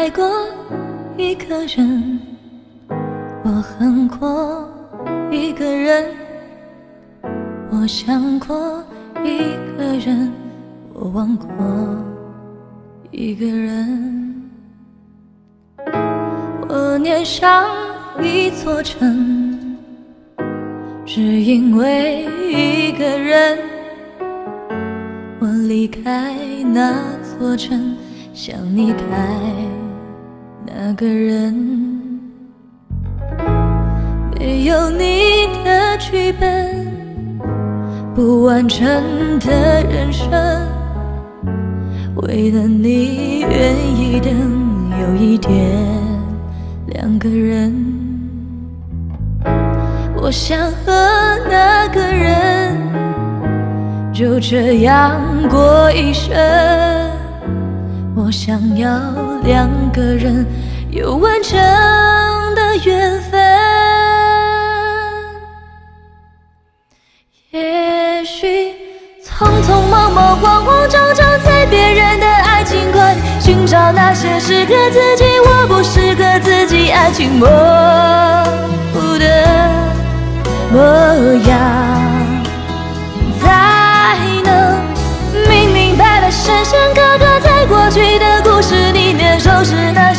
爱过一个人，我恨过一个人，我想过一个人，我忘过一个人。我念上一座城，只因为一个人。我离开那座城，想离开那个人。没有你的剧本，不完整的人生，为了你愿意等有一天两个人。我想和那个人就这样过一生，我想要两个人有完整的缘分。也许匆匆忙忙慌慌张张，在别人的爱情观寻找那些适合自己或不适合自己爱情模糊的模样，才能明明白白深深刻刻在过去的故事里面收拾那